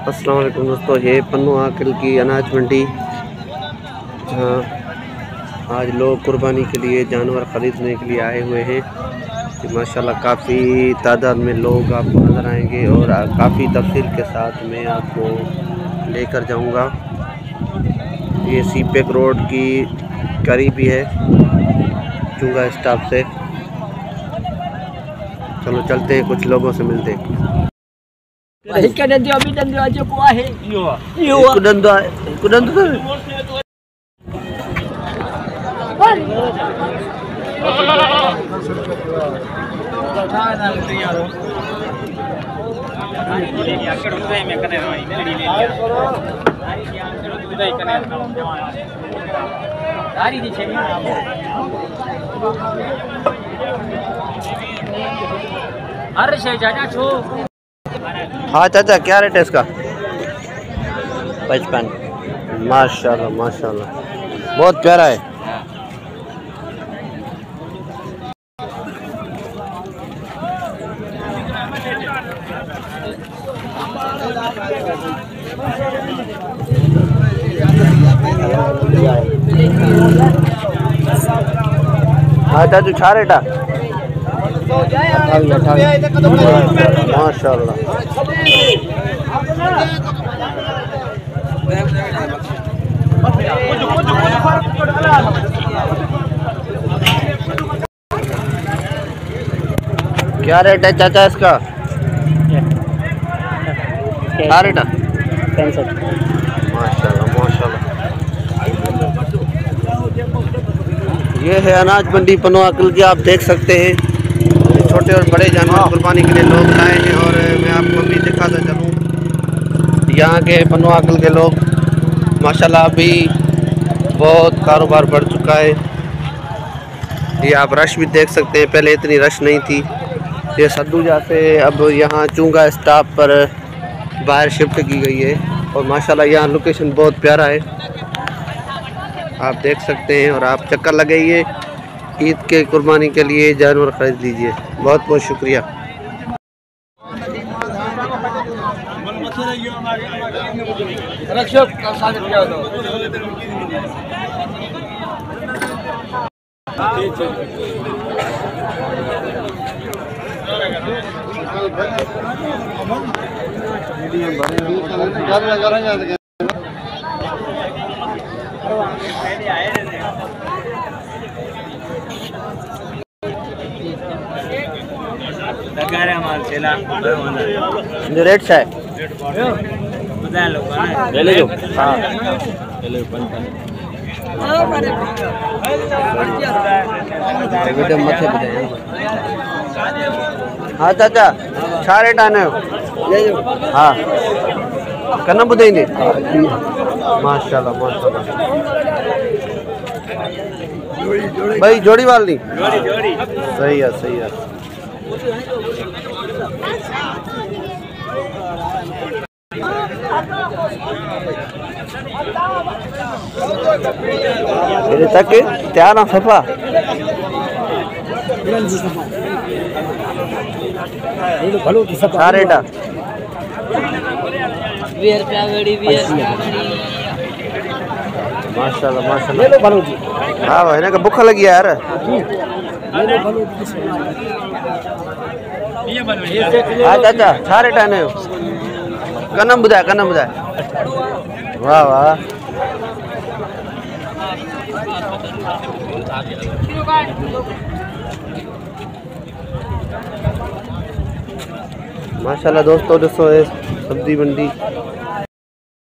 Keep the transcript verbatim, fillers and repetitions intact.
अस्सलाम वालेकुम दोस्तों, ये पन्नू आकिल की अनाज मंडी, जहाँ आज लोग कुर्बानी के लिए जानवर ख़रीदने के लिए आए हुए हैं। माशाल्लाह काफ़ी तादाद में लोग आपको नज़र आएंगे और काफ़ी तफसील के साथ मैं आपको लेकर जाऊंगा। ये सीपेक रोड की करीबी है चुंगा स्टॉप से। चलो चलते हैं, कुछ लोगों से मिलते हैं। हाँ चाचा, क्या रेट है इसका? पचपन। माशाल्लाह माशाल्लाह, बहुत प्यारा है। हाँ चाचू, छा रेटा? माशाल्लाह। क्या रेट है चाचा इसका? क्या रेट है? पैंसठ। माशाल्लाह माशाल्लाह। ये है अनाज मंडी पन्नू आकिल की, आप देख सकते हैं छोटे और बड़े जानवर कुर्बानी के लिए लोग लाए हैं। और मैं आपको भी दिखाता चलूँ, यहाँ के पन्नू आकिल के लोग माशाल्लाह अभी बहुत कारोबार बढ़ चुका है। ये आप रश भी देख सकते हैं, पहले इतनी रश नहीं थी। ये सद्दूजा से अब यहाँ चुंगा स्टॉप पर बाहर शिफ्ट की गई है और माशाल्लाह यहाँ लोकेशन बहुत प्यारा है, आप देख सकते हैं। और आप चक्कर लगाइए, ईद के कुर्बानी के लिए जानवर खरीद लीजिए। बहुत बहुत शुक्रिया। जो रेट है ले ले जो। हाँ हाँ चाचा, छा रेट आने ले जो। हाँ करना बुधाई माशाल्लाह माशाल्लाह। भाई जोड़ी वाल नहीं? सही है सही है। तक त्या ना सफा क्या रेट है? माशाल्लाह माशाल्लाह। हाँ भाई ना का भूखा लगी यार। हाँ चाचा, छा रेट आने कनम बुधाए कनम बुधाए। वाह वाह, माशाल्लाह दोस्तों। दोस्तों सब्जी मंडी